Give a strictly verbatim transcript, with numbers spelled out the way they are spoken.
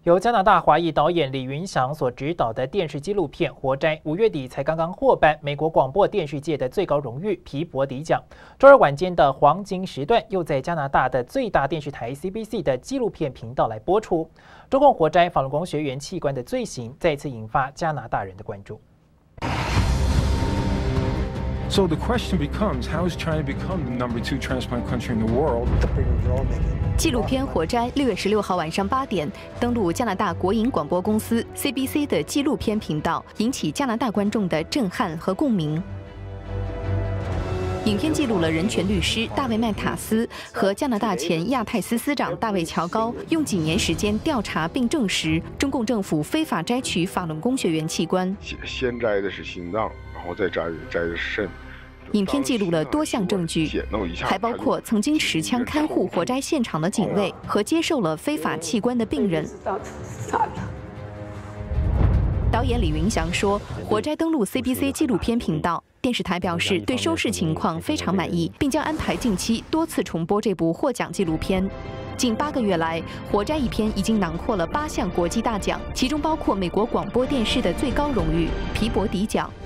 由加拿大华裔导演李云祥所执导的电视纪录片《活摘》，五月底才刚刚获颁美国广播电视界的最高荣誉皮博迪奖。周二晚间的黄金时段，又在加拿大的最大电视台 C B C 的纪录片频道来播出。中共活摘法轮功学员器官的罪行，再次引发加拿大人的关注。 So the question becomes, how has China become the number two transplant country in the world? 纪录片《活摘》六月十六号晚上八点登陆加拿大国营广播公司 C B C 的纪录片频道，引起加拿大观众的震撼和共鸣。影片记录了人权律师大卫·麦塔斯和加拿大前亚太司司长大卫·乔高用几年时间调查并证实中共政府非法摘取法轮功学员器官。 先摘的是心脏，然后再摘摘的是肾。 影片记录了多项证据，还包括曾经持枪看护活摘现场的警卫和接受了非法器官的病人。导演李云祥说，《活摘》登陆 C B C 纪录片频道，电视台表示对收视情况非常满意，并将安排近期多次重播这部获奖纪录片。 近八个月来，《活摘》一篇已经囊括了八项国际大奖，其中包括美国广播电视的最高荣誉皮博迪奖。